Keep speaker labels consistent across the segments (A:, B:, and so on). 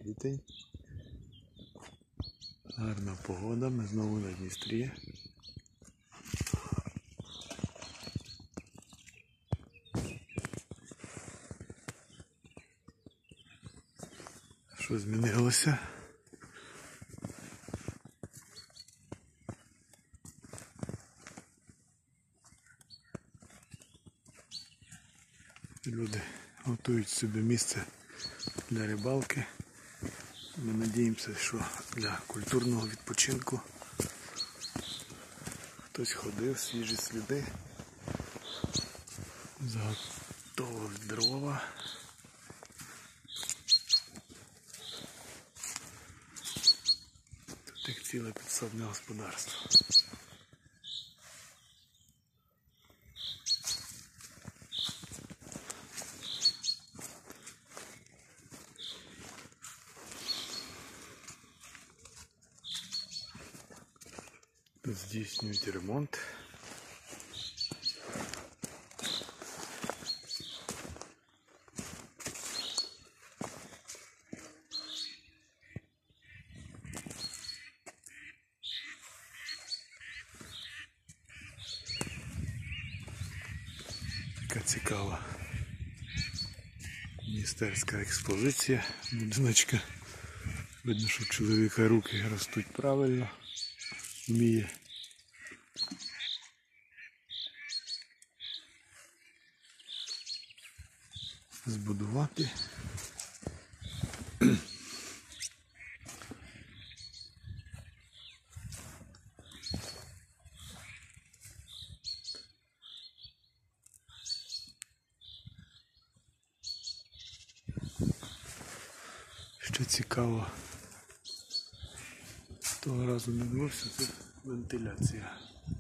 A: квітень. Гарна погода, ми знову на Дністрі. Що змінилося? Люди готують собі місце для рибалки. Ми надіємося, що для культурного відпочинку. Хтось ходив, свіжі сліди, заготовив дрова. Тут як ціле підсадне господарство. Тут здійснюють ремонт. Така цікава міністерська експозиція, будиночка. Видно, що чоловіка руки ростуть правильно, вміє збудувати. Що цікаво, того разу не дивився, це вентиляція.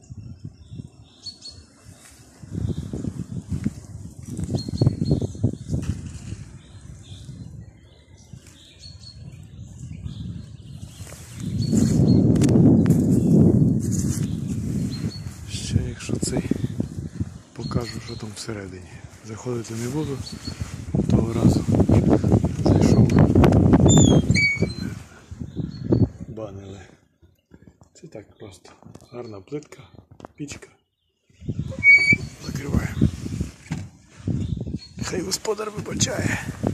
A: Ще якщо цей покажу, що там всередині. Заходити не буду, того разу зайшов, банили. Це так просто. Гарна плитка, пічка. Закриваємо. Хай господар вибачає.